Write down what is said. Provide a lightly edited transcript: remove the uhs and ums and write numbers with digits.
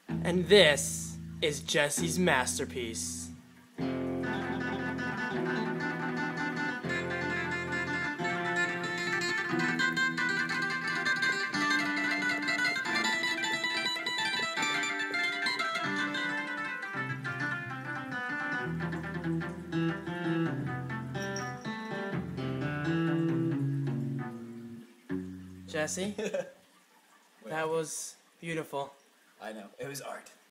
And this is Jesse's masterpiece. Jesse, that was beautiful. I know, it was art.